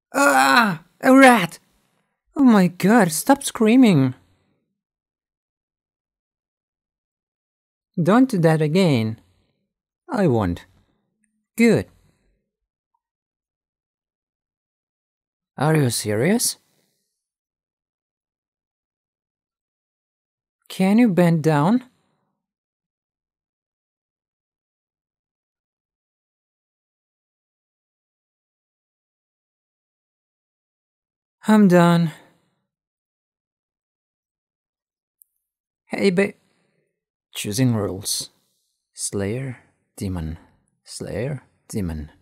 Ah! A rat! Oh my god, stop screaming! Don't do that again. I won't. Good. Are you serious? Can you bend down? I'm done. Hey, choosing rules. Slayer, demon. Slayer, demon.